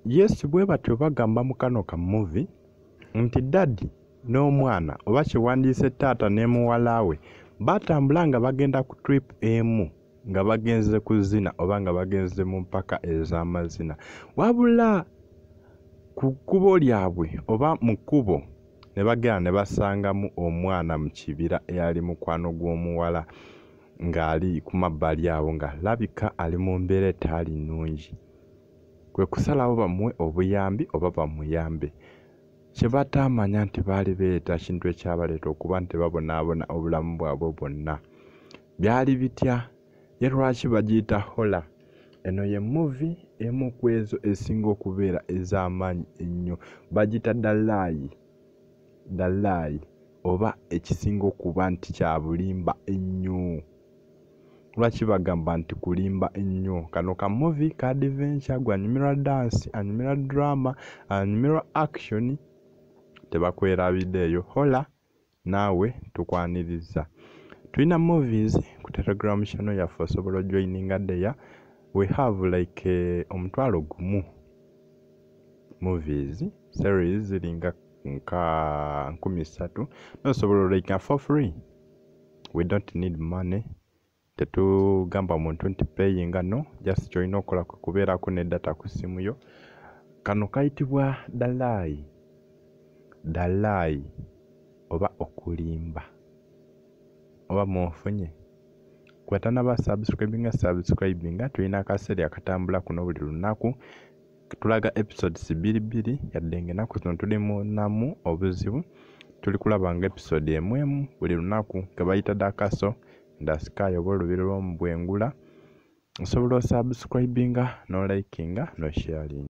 Yes bwe batyo bagamba mu kano ka movie nti daddy n'omwana oba kiwandiise taata ne muwala we batambula nga bagenda ku trip emu nga bagenze kuzina oba nga bagenze mu mpaka ez'amazina, wabula ku kkubo lyabwe oba mu kkubo ne bagenda ne basangamu omwana mu kibira eyali mukwano gw'omuwala ng'ali ku mabbali awo nga labika ali mu mbeera etaali nnungi. Kwe kusalawo bamuwe obuyambi oba bamuyambe. Kye bataamanya nti baali beeta kintu ekyabaleeta okuba nti babonaabona obulamu bwabwe bwonna. Byali bitya? Ye lwaki bagiyita HEALER? Eno ye movie emu ku ezo esinga okubeera ez'amaanyi ennyo. Bagita dalaayi oba ekisinga okuba nti kya bulimba ennyo. Lwaki bagamba nti kulimba ennyo? Kano ka movie ka adventure, gwanyumirwa dance, anyumirwa drama, anyumirwa action, tebakwerabiddeeyo. HEALER naawe tukwaniriza. Tulina movies ku Telegram channel yaffe, osobola ojoininga there. We have like omutwalo gumu movies series ziringa nka 13 nosobola like for free. We don't need money. Tetugamba muntu nti paying, no, just kyolina okukola kubeerako ne data ku simu yo. Kano kayitibwa dalaayi oba okulimba oba mwofunye. Kwatanaba subscribinga tulina akaseera akatambula kuno buli lunaku. Tulaga episodes 2 yadde ng'ennaku zino tulimu namu obuzibu. Tuli kulabanga episode emu buli lunaku ke bayita dakaso ndasikayo oba olubiri lw'omu bwengula. Osobola osubscribinga no likinga no sharing.